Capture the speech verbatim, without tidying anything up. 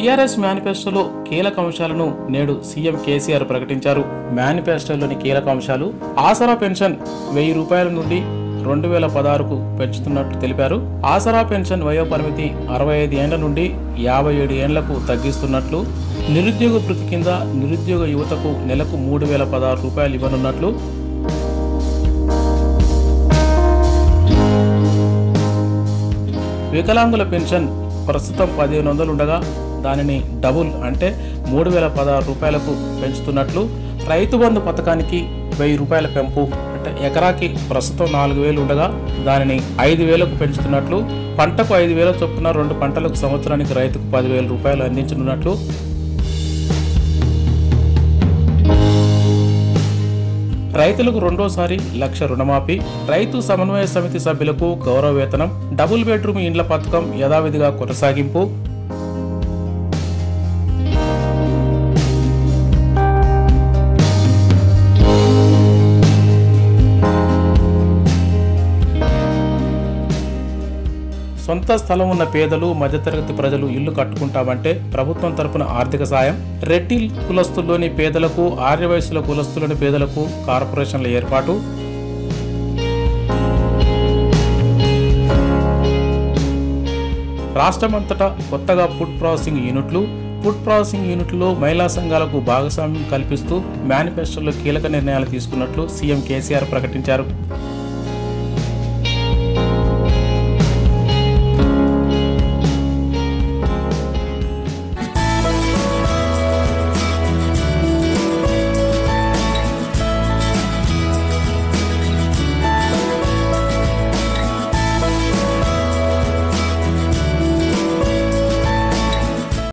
TRS మేనిఫెస్టోలో కీలక అంశాలను నేడు సీఎం కేసీఆర్ ప్రకటించారు. మేనిఫెస్టోలోని కీలక అంశాలు ఆసరా పెన్షన్ వెయ్యి రూపాయల నుండి రెండు వేల పదహారుకు పెంచుతున్నట్లు తెలిపారు. ఆసరా పెన్షన్ వయోపరిమితి అరవై ఐదు ఏండ్ల నుండి యాభై ఏడు ఏండ్లకు తగ్గిస్తున్నట్లు, నిరుద్యోగ భృతి కింద నిరుద్యోగ యువతకు నెలకు మూడు వేల పదహారు రూపాయలు ఇవ్వనున్నట్లు, వికలాంగుల పెన్షన్ ప్రస్తుతం పదిహేను వందలు ఉండగా దానిని డబుల్ అంటే మూడు వేల పదహారు రూపాయలకు పెంచుతున్నట్లు, రైతు బంధు పథకానికి వెయ్యి రూపాయల పెంపు అంటే ఎకరాకి ప్రస్తుతం నాలుగు వేలు ఉండగా దానిని ఐదు వేలకు పెంచుతున్నట్లు, పంటకు ఐదు వేల చొప్పున రెండు పంటలకు సంవత్సరానికి రైతుకు పదివేల రూపాయలు అందించనున్నట్లు, రైతులకు రెండోసారి లక్ష రుణమాఫీ, రైతు సమన్వయ సమితి సభ్యులకు గౌరవ వేతనం, డబుల్ బెడ్రూమ్ ఇండ్ల పథకం యథావిధిగా కొనసాగింపు, సొంత స్థలం ఉన్న పేదలు మధ్యతరగతి ప్రజలు ఇల్లు కట్టుకుంటామంటే ప్రభుత్వం తరపున ఆర్థిక సాయం, రెడ్డి కులస్తుల్లోని పేదలకు ఆర్యవైశ్యుల కులస్తులోని పేదలకు కార్పొరేషన్ల ఏర్పాటు, రాష్ట్రమంతటా కొత్తగా ఫుడ్ ప్రాసెసింగ్ యూనిట్లు, ఫుడ్ ప్రాసెసింగ్ యూనిట్లో మహిళా సంఘాలకు భాగస్వామ్యం కల్పిస్తూ మేనిఫెస్టోలో కీలక నిర్ణయాలు తీసుకున్నట్లు సీఎం కేసీఆర్ ప్రకటించారు.